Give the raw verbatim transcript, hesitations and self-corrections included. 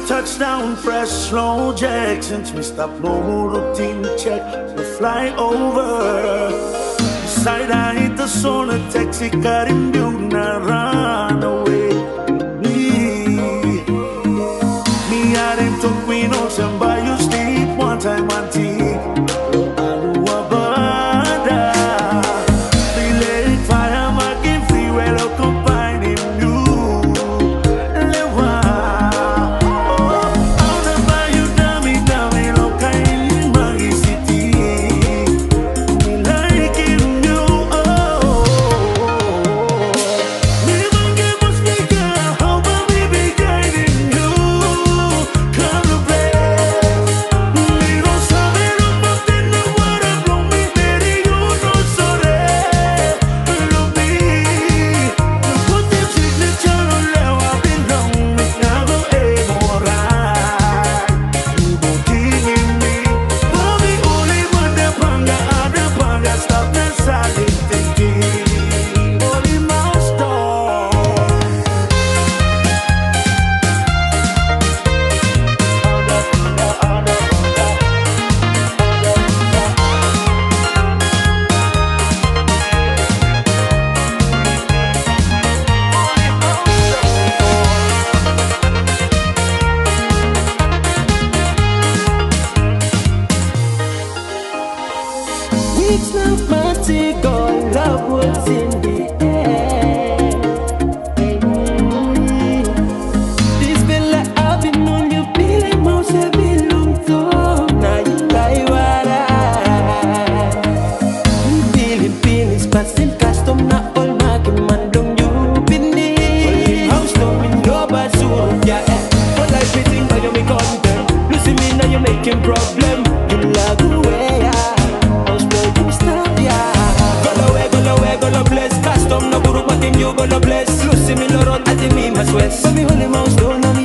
Touchdown, fresh, slow jack. Since we stopped, no more routine check. We fly over. Side I hit the sun, a taxi car in view, now run away. Me, me, I didn't talk, we know somebody you sleep one time on tea. It's not magical, love was in the air. This fella I've been on you, feeling most of it long time. Now you lie what I'm feeling, feelings, passing custom, not all marking man, don't you believe? House coming, no bad soon, yeah. For life, everything, but you make content. Losing me, now you're making problem. You love the way I Custom na buru patim you gonna bless. Lucy me loron ati mi maswes. Kami holy mouse don't